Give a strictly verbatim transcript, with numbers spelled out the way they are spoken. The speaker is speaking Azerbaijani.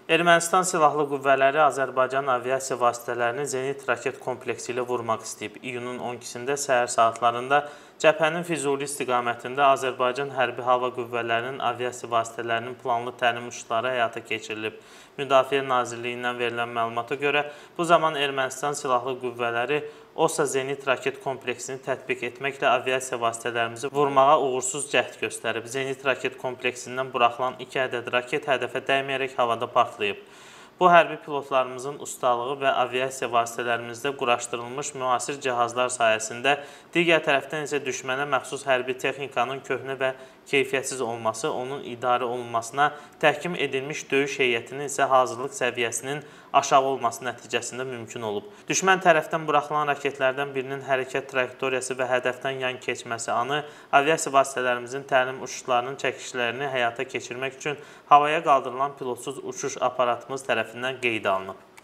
Ermənistan Silahlı Qüvvələri Azərbaycan aviasiya vasitələrini Zenit raket kompleksi ilə vurmaq istəyib. İyunun on ikisində səhər saatlarında cəbhənin Füzuli istiqamətində Azərbaycan Hərbi Hava Qüvvələrinin aviasiya vasitələrinin planlı təlim uçuşları həyata keçirilib. Müdafiə Nazirliyindən verilən məlumata görə, bu zaman Ermənistan Silahlı Qüvvələri OSA Zenit raket kompleksini tətbiq etməklə aviasiya vasitələrimizi vurmağa uğursuz cəhd göstərib. Zenit raket kompleksindən buraxılan iki ədəd raket hədəfə dəyməyərək havada partlayıb. Bu, hərbi pilotlarımızın ustalığı və aviasiya vasitələrimizdə quraşdırılmış müasir cihazlar sayəsində, digər tərəfdən isə düşmənə məxsus hərbi texnikanın köhnə və keyfiyyətsiz olması, onun idarə olunmasına, təhkim edilmiş döyüş heyətinin isə hazırlıq səviyyəsinin aşağı olması nəticəsində mümkün olub. Düşmən tərəfdən buraxılan raketlərdən birinin hərəkət trayektoriyası və hədəfdən yan keçməsi anı aviasiya vasitələrimizin təlim uçuşlarının çəkişlərini həyata keçirmək üçün havaya qaldırılan pilotsuz uçuş aparatımız tərəfindən qeydə alınıb.